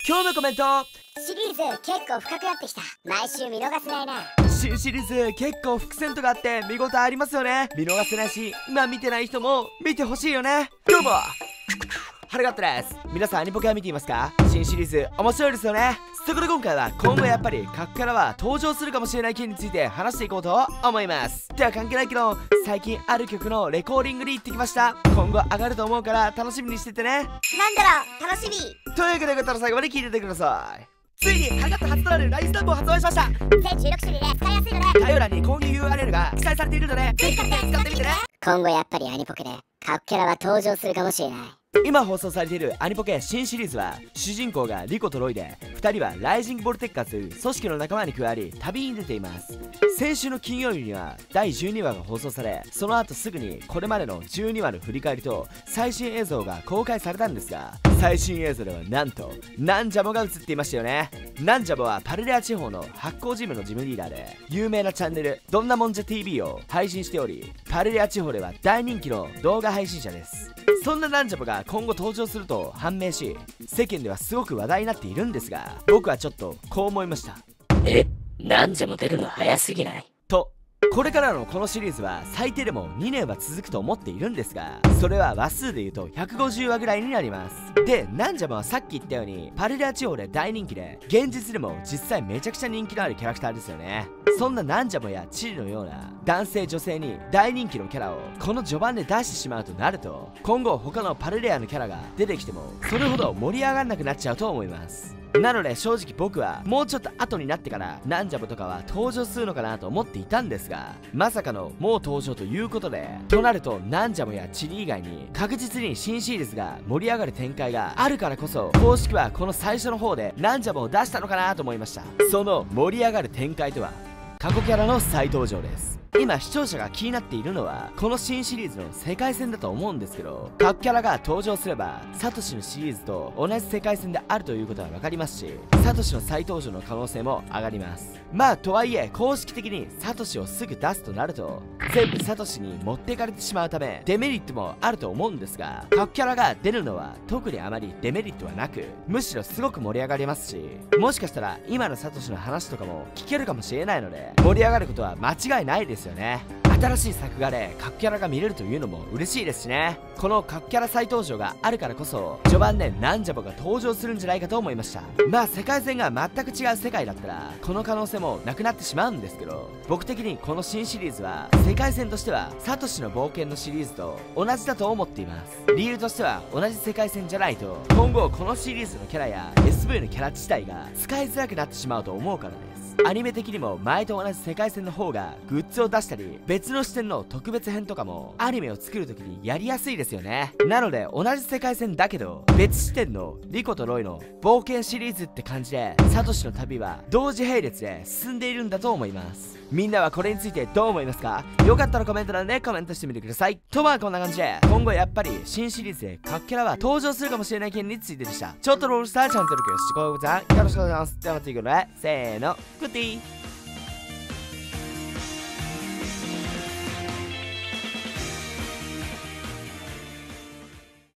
今日のコメント。 シリーズ結構深くなってきた。毎週見逃せないな。 新シリーズ結構伏線とかあって見応えありますよね。見逃せないし、今見てない人も見てほしいよね。どうもハルガットです。皆さんアニポケは見ていますか？新シリーズ面白いですよね。そこで今回は今後やっぱり各キャラは登場するかもしれない件について話していこうと思います。では関係ないけど、最近ある曲のレコーディングに行ってきました。今後上がると思うから楽しみにしててね。 なんだろう、楽しみ。 というわけでよかったら最後まで聞いててください。ついにハルガット初となる LINE スタンプを発売しました。 全16種類で使いやすいので、 概要欄に購入 URL が記載されているのでぜひ使ってみてね。 今後やっぱりアニポケで各キャラは登場するかもしれない。 今放送されているアニポケ新シリーズは、主人公がリコとロイで、2人はライジングボルテッカーという組織の仲間に加わり旅に出ています。先週の金曜日には第12話が放送され、その後すぐにこれまでの12話の振り返りと最新映像が公開されたんですが、最新映像ではなんとナンジャモが映っていましたよね。ナンジャモはパルレア地方の発行ジムのジムリーダーで、有名なチャンネルどんなもんじゃ TV を配信しており、パルレア地方では大人気の動画配信者です。そんなナンジャモが今後登場すると判明し、世間ではすごく話題になっているんですが、僕はちょっとこう思いました。 ナンジャモ出るの早すぎない？ と、これからのこのシリーズは最低でも2年は続くと思っているんですが、それは話数で言うと150話ぐらいになります。で、ナンジャモはさっき言ったようにパルレア地方で大人気で、現実でも実際めちゃくちゃ人気のあるキャラクターですよね。そんなナンジャモやチリのような男性女性に大人気のキャラをこの序盤で出してしまうとなると、今後他のパルレアのキャラが出てきてもそれほど盛り上がらなくなっちゃうと思います。なので正直僕はもうちょっと後になってからナンジャモとかは登場するのかなと思っていたんですが、まさかのもう登場ということで、となるとナンジャモやチリ以外に確実に新シリーズが盛り上がる展開があるからこそ、公式はこの最初の方でナンジャモを出したのかなと思いました。その盛り上がる展開とは、過去キャラの再登場です。今視聴者が気になっているのはこの新シリーズの世界線だと思うんですけど、各キャラが登場すればサトシのシリーズと同じ世界線であるということは分かりますし、サトシの再登場の可能性も上がります。まあとはいえ公式的にサトシをすぐ出すとなると全部サトシに持っていかれてしまうためデメリットもあると思うんですが、各キャラが出るのは特にあまりデメリットはなく、むしろすごく盛り上がりますし、もしかしたら今のサトシの話とかも聞けるかもしれないので、盛り上がることは間違いないですよね。新しい作画で各キャラが見れるというのも嬉しいですしね。この各キャラ再登場があるからこそ序盤でナンジャモが登場するんじゃないかと思いました。まあ世界線が全く違う世界だったらこの可能性もなくなってしまうんですけど、僕的にこの新シリーズは世界線としてはサトシの冒険のシリーズと同じだと思っています。理由としては同じ世界線じゃないと今後このシリーズのキャラや SV のキャラ自体が使いづらくなってしまうと思うからです。アニメ的にも前と同じ世界線の方がグッズを出したり別の視点の特別編とかもアニメを作るときにやりやすいですよね。なので同じ世界線だけど別視点のリコとロイの冒険シリーズって感じでサトシの旅は同時並列で進んでいるんだと思います。みんなはこれについてどう思いますか？よかったらコメント欄でコメントしてみてください。とまあこんな感じで今後やっぱり新シリーズで各キャラは登場するかもしれない件についてでした。ちょっとロールしたらチャンネル登録よろしくお願いします。ではまた次回のせーのグッディー。